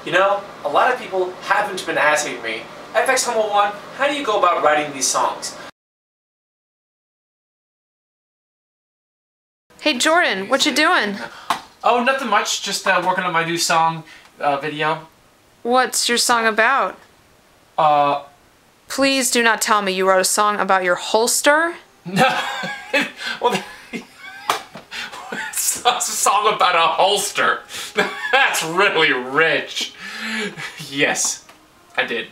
You know, a lot of people haven't been asking me, FXHummel1, how do you go about writing these songs? Hey Jordan, what you doing? Oh, nothing much. Just working on my new song video. What's your song about? Please do not tell me you wrote a song about your holster. No. Well, it's a song about a holster. That's really rich. Yes, I did.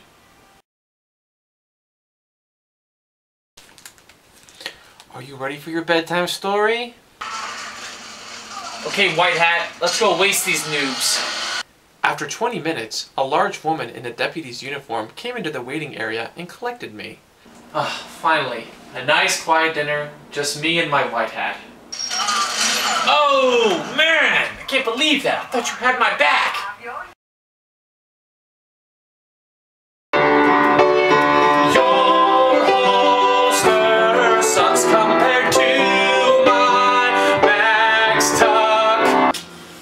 Are you ready for your bedtime story? Okay, White Hat, let's go waste these noobs. After 20 minutes, a large woman in a deputy's uniform came into the waiting area and collected me. Finally, a nice quiet dinner, just me and my White Hat. Oh, man! I can't believe that! I thought you had my back! Your holster sucks compared to my Max Tuck.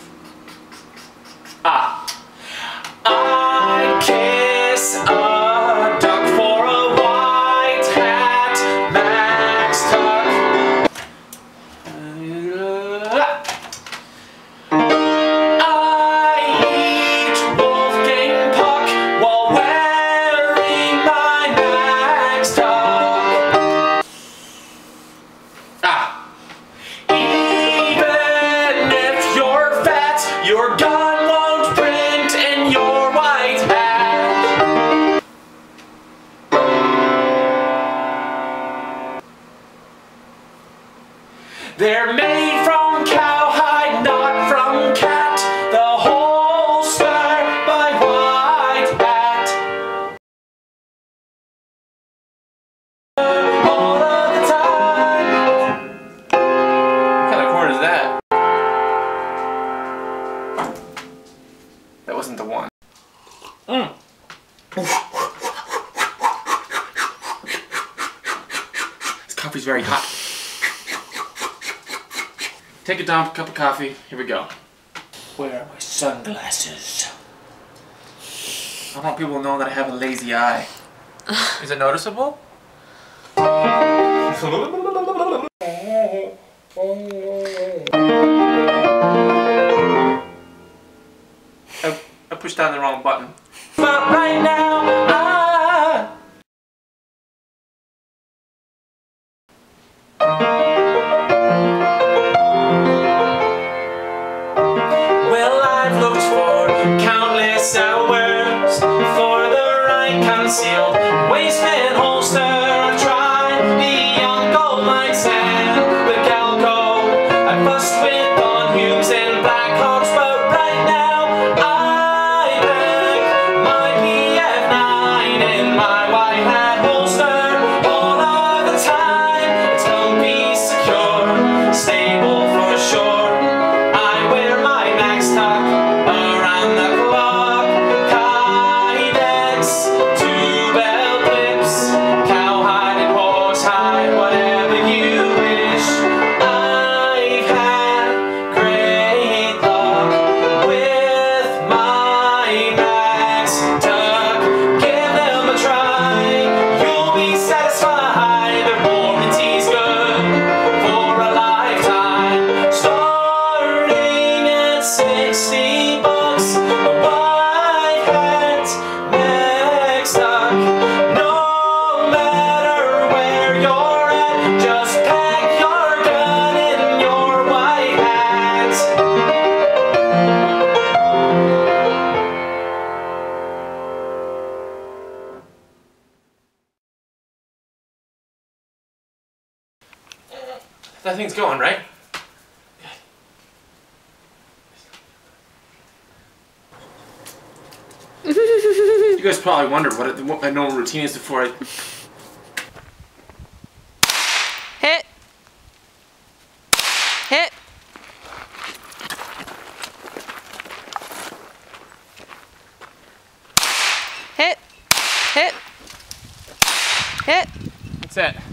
I kiss a duck for a White Hat Max Tuck. Your gun won't print in your White Hat. They're made from cowhide, not from cat. The holster by White Hat. All of the time. What kind of chord is that? That wasn't the one. This coffee's very hot. Take a dump, cup of coffee. Here we go. Where are my sunglasses? I want people to know that I have a lazy eye. Is it noticeable? I pushed down the wrong button. But right now, well, I've looked for countless hours for the right concealed waistband holster. I've tried the young gold mine sand, the calico. I fussed with Don Hughes and Black Hawks, but right now, my White Hat holster all of the time. It's comfy, secure, stable for sure. I wear my Max Tuck around the clock. Kydex, two bell clips, cowhide and horsehide, whatever you wish. I've had great luck with my Max Tuck. You'll be satisfied, the warranty's good for a lifetime. Starting at $60, a White Hat Max Tuck. No matter where you're at, just pack your gun in your White Hat. That thing's going, right? You guys probably wonder what my normal routine is before I... Hit. Hit. Hit. Hit. Hit. That's it.